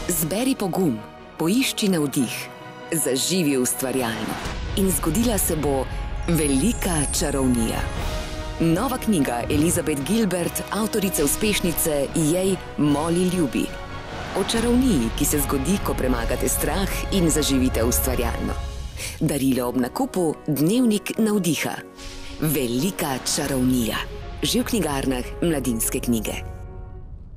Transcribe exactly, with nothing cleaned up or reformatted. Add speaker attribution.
Speaker 1: Zberi pogum, poišči navdih, zaživi ustvarjalno in zgodila se bo velika čarovnija. Nova knjiga Elizabeth Gilbert, avtorice uspešnice Jej, Molly ljubi. O čarovniji, ki se zgodi, ko premagate strah in zaživite ustvarjalno. Darilo ob nakupu Dnevnik navdiha. Velika čarovnija. Že v knjigarnah Mladinske knjige.